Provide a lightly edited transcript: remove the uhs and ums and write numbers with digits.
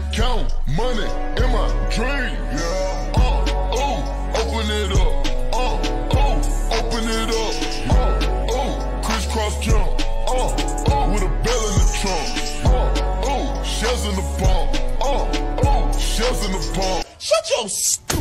Count money in my dream. Yeah. Open it up. Open it up. Crisscross jump. With a bell in the trunk. Shells in the pump. Shells in the pump. Shut your